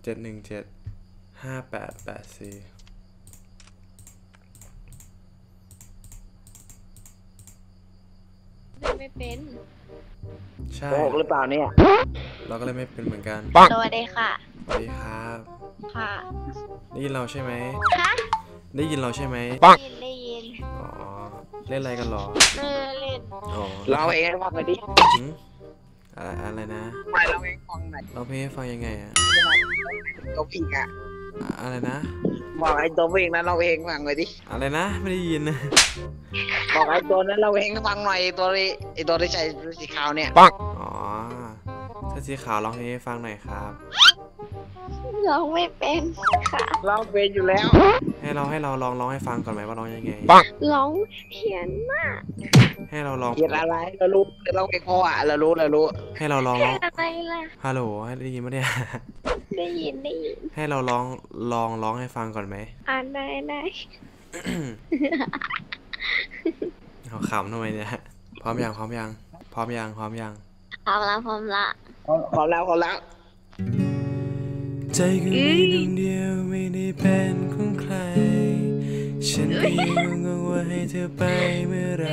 7175884 ไม่เป็นใช่โกหกหรือเปล่าเนี่ยเราก็เลยไม่เป็นเหมือนกันสวัสดีค่ะสวัสดีครับค่ะได้ยินเราใช่ไหมฮะได้ยินเราใช่ไหมได้ยินอ๋อเล่นอะไรกันหรอเล่นอ๋อเราเองให้ฟังหน่อยดิอะไรนะไม่เราเองฟังหน่อยเราเพลงให้ฟังยังไงอะตัวผิงอะอะไรนะบอกไอ้ตัวผิงนั้นเราเองฟังหน่อยดิอะไรนะไม่ได้ยินนะบอกไอ้ตัวนั้นเราเองฟังหน่อยไอ้ตัวที่ใส่สีขาวเนี่ยอ๋อเสื้อสีขาวร้องเพลงให้ฟังหน่อยครับร้องไม่เป็นค่ะเราเป็นอยู่แล้วให้เราลองร้องให้ฟังก่อนไหมว่าร้องยังไงร้องเพี้ยนมากให้เราลองเขียนอะไรเรารู้เราเองพออะเรารู้ให้เราลองร้องอะไรล่ะฮัลโหลให้ได้ยินไหมเนี่ยได้ยินให้เราลองให้ฟังก่อนไหมได้เขาขำทำไมเนี่ยพร้อมยังพร้อมละพร้อมแล้วใจก็มีดวงเดียวไม่ได้เป็นของใครฉันก็ยังงงว่าให้เธอไปเมื่อไร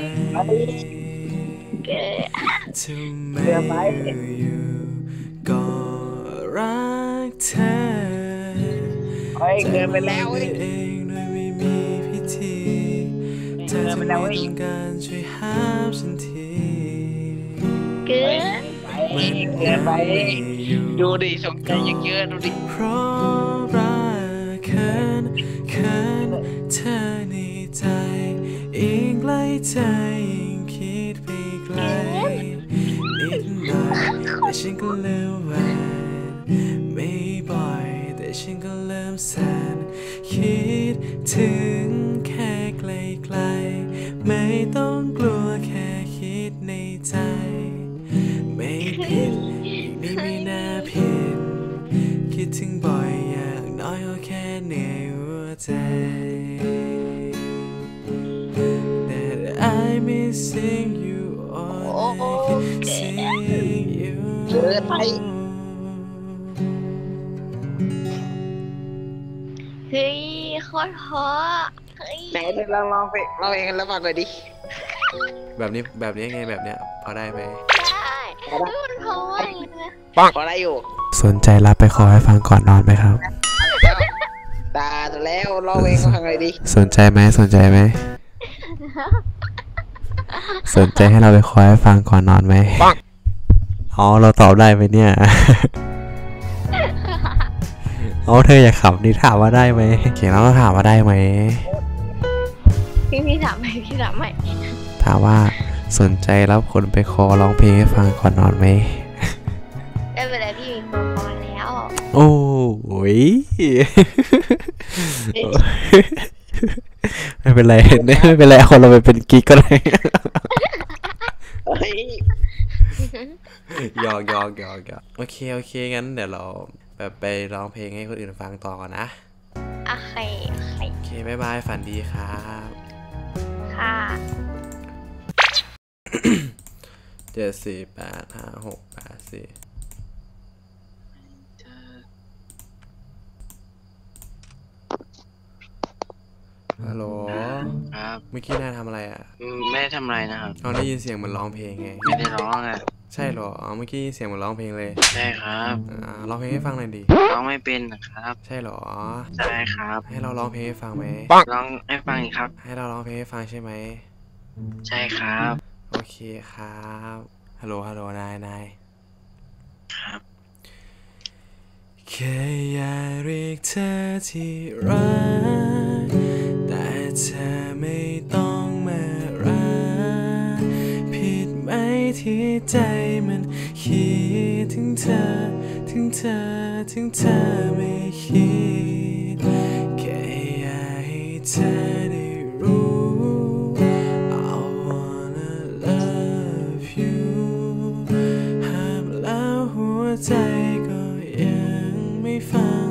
ทำไมอยู่ก็รักเธอเกินไปแล้วเองโดยไม่มีพิธีเธอจะไม่ต้องการช่วยห้ามฉันทีเกินไปดูดิสนใจเยอะดูดิเพราะรักเขินเธอในใจยิ่งใกล้ใจยิ่งคิดไปไกลนิดหน่อยแต่ฉันก็เริ่มหวานไม่บ่อยแต่ฉันก็เริ่มแสนคิดถึงแค่ไกลๆไม่ต้องกลัวแค่คิดในใจไม่ผิดอีกนิดไม่น่าผิดคิดถึงบ่อยอย่างน้อยก็แค่เหนื่อยหัวใจ That I'm missing you all I can see you เกินไปเฮ้ยโคตรเพราะไหนเราลองไปเราเองแล้วฟังหน่อยดิแบบนี้ไงแบบเนี้ยพอได้ไหมได้มันเพราะว่าอย่างนี้พอได้อยู่สนใจรับไปขอให้ฟังก่อนนอนไหมครับตาแล้วเราเองฟังหน่อยดิสนใจไหมสนใจให้เราไปขอให้ฟังก่อนนอนไหมอ๋อเราตอบได้ไหมเนี่ยอ๋อเธออยากขำนี่ถามว่าได้ไหมเขียนแล้วต้องถามว่าได้ไหมพี่ถามไหมถามว่าสนใจรับคนไปขอร้องเพลงให้ฟังก่อนนอนไหมได้เวลาพี่มีคนพอแล้วโอ้ยไม่เป็นไรคนเราไปเป็นกิ๊กก็ได้หยอกโอเคงั้นเดี๋ยวเราแบบไปร้องเพลงให้คนอื่นฟังต่อก่อนนะโอเคบ๊ายบายฝันดีครับค่ะ 7485684ฮัลโหลครับเมื่อกี้นายทำอะไรอ่ะไม่ได้ทำอะไรนะครับเราได้ยินเสียงเหมือนร้องเพลงไงไม่ได้ร้องอ่ะใช่หรอเมื่อกี้เสียงเหมือนร้องเพลงเลยใช่ครับร้องเพลงให้ฟังหน่อยดิร้องไม่เป็นนะครับใช่หรอใช่ครับให้เราร้องเพลงให้ฟังไหมร้องให้ฟังอีกครับให้เราร้องเพลงให้ฟังใช่ไหมใช่ครับโอเคครับฮัลโหลนายครับแค่อยากเรียกเธอที่รักแต่เธอไม่ต้องมารักผิดไหมที่ใจมันคิดถึงเธอไม่คิดแค่อยากให้เธอได้รู้ I wanna love you ห้ามแล้วหัวใจก็ยังไม่ฟัง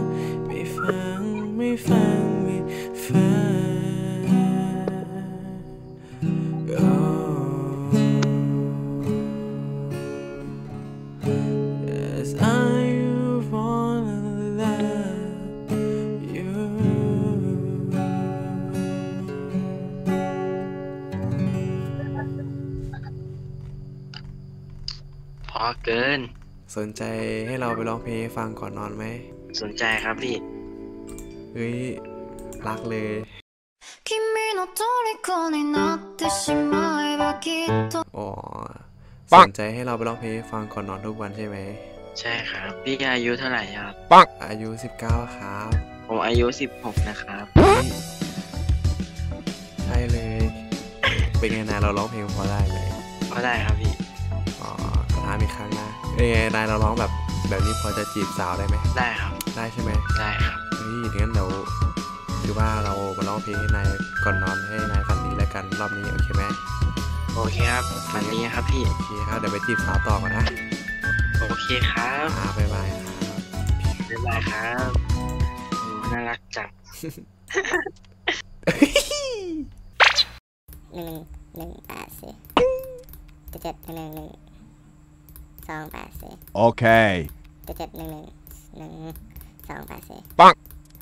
Yes, I wanna love เกินสนใจให้เราไปร้องเพลงให้ฟังก่อนนอนไหมสนใจครับพี่เฮ้ยรักเลย君の虜になってしまえばきっとอ๋อสนใจให้เราไปร้องเพลงให้ฟังก่อนนอนทุกวันใช่ไหมใช่ครับ พี่อายุเท่าไหร่ครับอายุ19ครับผมอายุ16นะครับเฮ้ยใช่เลย เป็นไงนายเราร้องเพลงพอได้ไหมก็ได้ครับพี่อ๋อถามอีกครั้งนะเอ้ยนายเราร้องแบบนี้พอจะจีบสาวได้ไหมได้ครับได้ใช่ไหมได้ครับเฮ้ยงั้นเดี๋ยวคือว่าเรามาร้องเพลงให้นายก่อนนอนให้นายฝันดีแล้วกันรอบนี้โอเคไหมโอเคครับฝันดีครับพี่โอเคครับเดี๋ยวไปจีบสาวต่อก่อนนะโอเคครับบ๊ายบายครับบ๊ายบายครับโอ้น่ารักจัง 11184 77111 284 Okay. 7711284 ปัง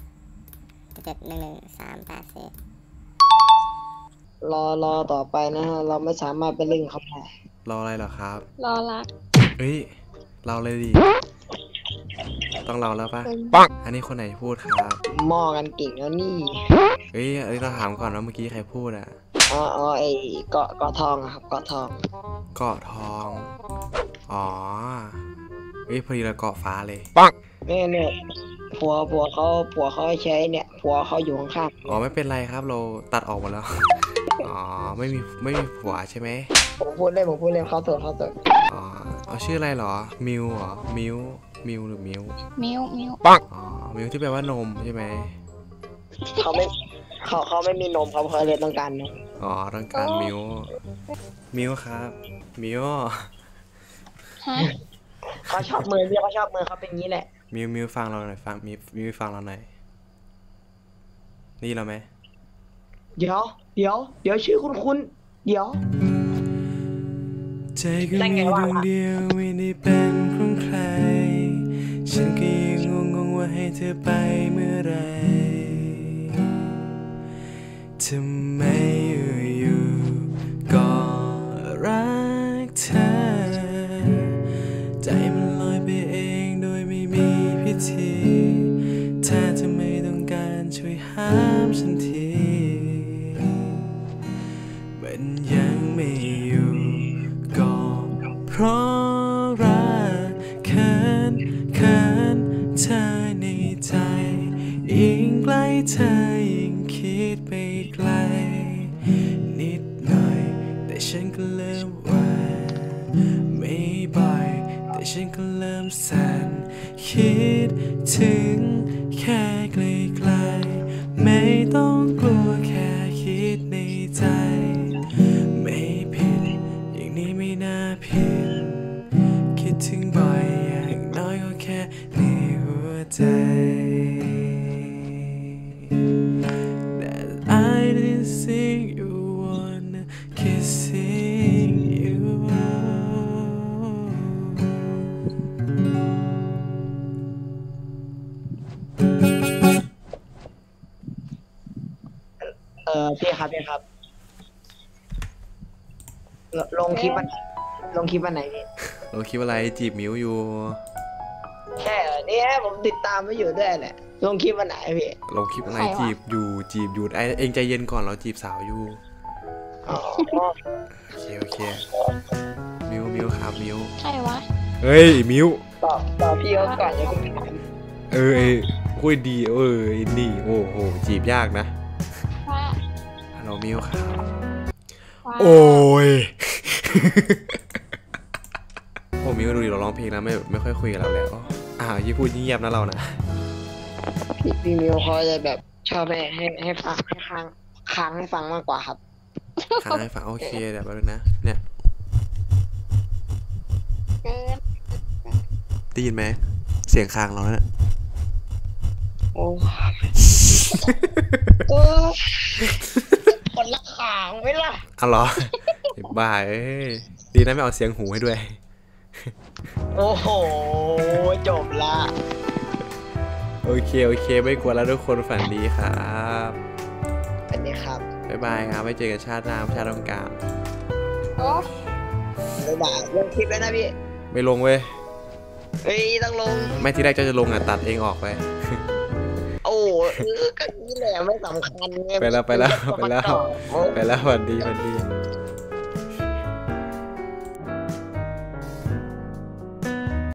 7711384 รอต่อไปนะฮะเราไม่สามารถไปเล่นเขาได้รออะไรเหรอครับรอรักเฮ้ยเราเลยดิต้องเราแล้วปะอันนี้คนไหนพูดครับหม้อกันเก่งแล้วนี่เฮ้ยอันนี้เราถามก่อนว่าเมื่อกี้ใครพูดอะอ๋อไอ้เกาะทองอะครับเกาะทองเกาะทองอ๋อเฮ้ยพอดีเราเกาะฟ้าเลยเนี่ยผัวเขาใช้เนี่ยผัวเขาอยู่ข้างอ๋อไม่เป็นไรครับเราตัดออกหมดแล้ว อ๋อไม่มีผัวใช่ไหมๆผมพูดเล่นเขาเถอะอ๋อเอาชื่ออะไรเหรอมิวเหรอมิวหรือมิวมิ้วอ๋อมิวที่แปลว่านมใช่ไหมเขาไม่มีนมเขาเลยต้องการนมอ๋อต้องการมิวครับมิวฮะเขาชอบมือเขาเป็นงี้แหละมิวฟังเราหน่อยมิวฟังเราหน่อยนี่เราไหมเดี๋ยวชื่อคุณเดี๋ยวใจก็มีดวงเดียวไม่ได้เป็นของใครฉันก็ยังงงว่าให้เธอไปเมื่อไรทำไมอยู่ๆก็รักเธอใจมันลอยไปเองโดยไม่มีพิธีถ้าเธอไม่ต้องการช่วยห้ามฉันทีมันยังไม่อยู่ก็เพราะรักเขินเธอในใจยิ่งใกล้เธอยิ่งคิดไปไกลนิดหน่อยแต่ฉันก็เริ่มหวั่นไม่บ่อยแต่ฉันก็เริ่มสั่นคิดถึงแค่ไกลๆไม่ต้องกลัวแค่คิดในใจไม่ผิดอย่างนี้ไม่น่าผิดคิดถึงบ่อยอย่างน้อยก็แค่ในหัวใจ That I didn't sing you wanna kissing you พี่ครับลงคลิปวันไหนพี่เราคิดว่าอะไรจีบมิวอยู่ใช่เนี่ยผมติดตามไม่อยู่ด้วยแหละลงคลิปวันไหนพี่เราคิดอะไรจีบอยู่ไอเองใจเย็นก่อนเราจีบสาวอยู่อ๋อโอเคมิวครับมิวใครวะเฮ้ยมิวต่อพี่เขาก่อนอย่าคุณคุยดีนี่โอ้โหจีบยากนะว่าฮัลโหลมิวครับว่าโอ้ย โอ้มิวดูดิเราร้องเพลงแล้วไม่ค่อยคุยกับเราแล้วยิ่งพูดยิ่งเงียบนะเรานะพี่มิวเขาจะแบบชอบให้ฟังให้ค้างให้ฟังมากกว่าครับค้างให้ฟังโอเคเดี๋ยวแป๊บนึงนะเนี่ยเกินได้ยินไหมเสียงค้างเราเนี่ยโอ้คนละขางไหมล่ะอ๋อเหรอ บ้าดีนะไม่เอาเสียงหูให้ด้วยโอ้โหจบละโอเคไม่กลัวแล้วทุกคนฝันดีครับอันนี้ครับบ๊ายบายครับไว้เจอกันชาติหน้าชาติต้องการโอ้บ๊ายบายลงคลิปแล้วนะพี่ไม่ลงเว้ยเฮ้ยต้องลงไม่ที่แรกจะลงอ่ะตัดเองออกไปโอ้ก็นี่แหละไม่สำคัญไงไปแล้วโอ้ไปแล้วสวัสดี